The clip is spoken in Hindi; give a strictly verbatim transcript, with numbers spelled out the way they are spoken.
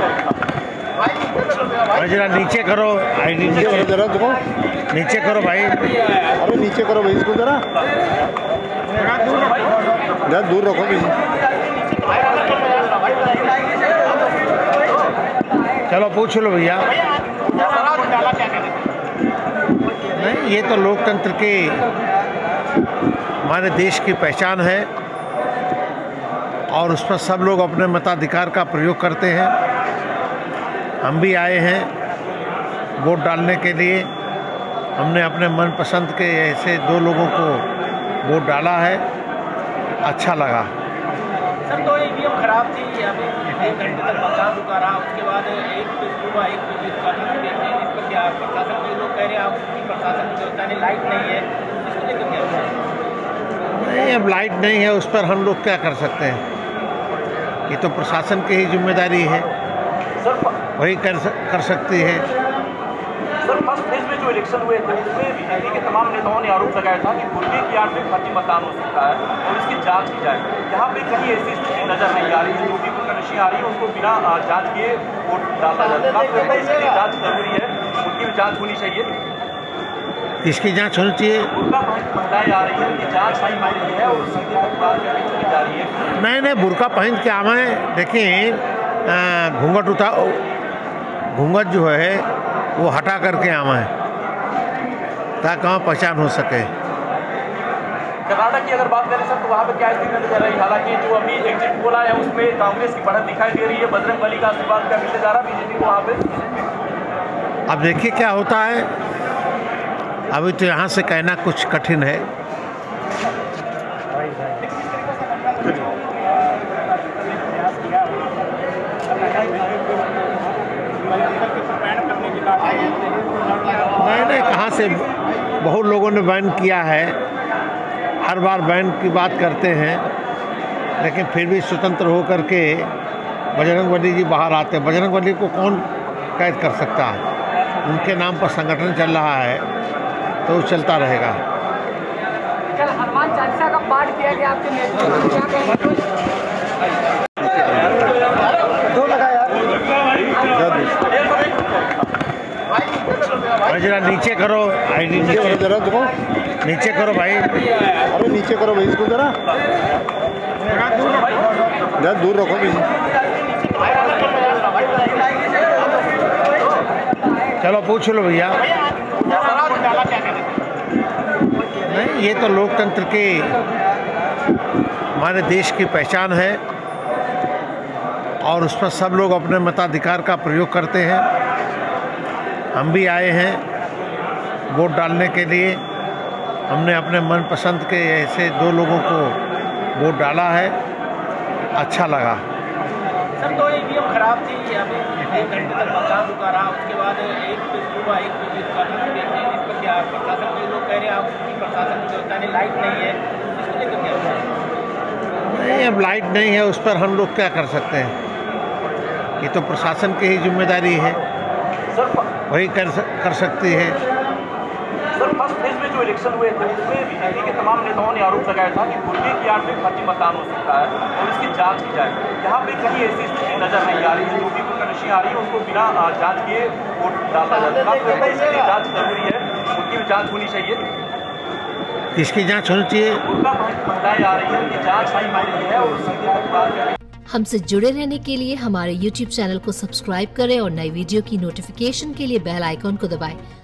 भाई जरा नीचे करो, आईडी नीचे जरा देखो, नीचे करो भाई। अरे नीचे करो भाई इसको जरा, जरा दूर रखो भाई। चलो पूछ लो भैया। नहीं, ये तो लोकतंत्र की हमारे देश की पहचान है और उस पर सब लोग अपने मताधिकार का प्रयोग करते हैं। हम भी आए हैं वोट डालने के लिए। हमने अपने मनपसंद के ऐसे दो लोगों को वोट डाला है, अच्छा लगा। सर तो ईवीएम खराब थी, अभी एक घंटे तक मतदान रुका रहा, उसके बाद एक सुबह एक बजे का इस पर क्या प्रशासन के लोग कह रहे हैं आपकी प्रशासन की व्यवस्था नहीं, लाइट नहीं है, इसको लेकर क्या? नहीं, अब लाइट नहीं है, उस पर हम लोग क्या कर सकते हैं? ये तो प्रशासन की ही जिम्मेदारी है, वही कर कर सकती है। सर फर्स्ट फेज में जो इलेक्शन हुए थे उसमें बीजेपी के तमाम नेताओं ने आरोप लगाया था कि मुर्गे की आड़ में फर्जी मतदान हो सकता है और इसकी जांच की जाए। यहाँ पे कहीं ऐसी स्थिति नजर नहीं आ रही है, जो भी कोई नशी आ रही है उसको बिना जांच किए वोट डाला जाता है। इसके लिए जाँच जरूरी है, उनकी भी जाँच होनी चाहिए। किसकी जाँच होनी चाहिए? बुर्का महिलाएं आ रही है, उनकी जाँच नहीं हो रही है और सीधे बात चली जा रही है। नहीं नहीं, बुर्का पहन के आवे, देखिए घूंघट उठा, घूंघट जो है वो हटा करके आवे ताकि वहाँ पहचान हो सके। कर्नाटक की अगर बात करें सर तो वहाँ पे क्या स्थिति नजर रही? हालांकि जो अभी एग्जिट पोल है उसमें कांग्रेस की बढ़त दिखाई दे रही है, बजरंग बली का आशीर्वाद क्या मिलने जा रहा है बीजेपी को वहाँ पे? अब देखिए क्या होता है, अभी तो यहाँ से कहना कुछ कठिन है। नहीं नहीं, कहाँ से, बहुत लोगों ने बैन किया है, हर बार बैन की बात करते हैं, लेकिन फिर भी स्वतंत्र हो करके बजरंगबली जी बाहर आते हैं। बजरंगबली को कौन कैद कर सकता है? उनके नाम पर संगठन चल रहा है तो वो चलता रहेगा। कल हनुमान चालीसा का पाठ किया गया आपके नेतृत्व में, जरा नीचे करो, आईडी नीचे जरा देखो, नीचे करो भाई। अरे नीचे करो भाई इसको जरा, जरा दूर रखो भाई। चलो पूछ लो भैया। नहीं, ये तो लोकतंत्र की हमारे देश की पहचान है और उस पर सब लोग अपने मताधिकार का प्रयोग करते हैं। हम भी आए हैं वोट डालने के लिए। हमने अपने मनपसंद के ऐसे दो लोगों को वोट डाला है, अच्छा लगा। सर तो ईवीएम खराब थी, अभी एक घंटे तक मतदान रुका रहा, उसके बाद एक सुबह एक बजे का इस पर क्या प्रशासन के लोग कह रहे हैं आपकी प्रशासन की व्यवस्था नहीं, लाइट नहीं है, इसको लेकर क्या? नहीं, अब लाइट नहीं है, उस पर हम लोग क्या कर सकते हैं? ये तो प्रशासन की ही जिम्मेदारी है, वही कर कर सकती है। सर फर्स्ट फेज में जो इलेक्शन हुए थे उसमें बीजेपी के तमाम नेताओं ने आरोप लगाया था कि मुर्गे की आड़ में फर्जी मतदान हो सकता है और इसकी जांच की जाए। यहाँ पे कहीं ऐसी स्थिति नजर नहीं आ रही है, जो भी कोई नशी आ रही है उसको बिना जांच किए वोट डाला जाता है। इसके लिए जाँच जरूरी है, उनकी भी जाँच होनी चाहिए। किसकी जाँच होनी चाहिए? बुर्का महिलाएं आ रही है, उनकी जाँच नहीं हो रही है और सीधे बात चली। हमसे जुड़े रहने के लिए हमारे यूट्यूब चैनल को सब्सक्राइब करें और नई वीडियो की नोटिफिकेशन के लिए बेल आइकॉन को दबाएं।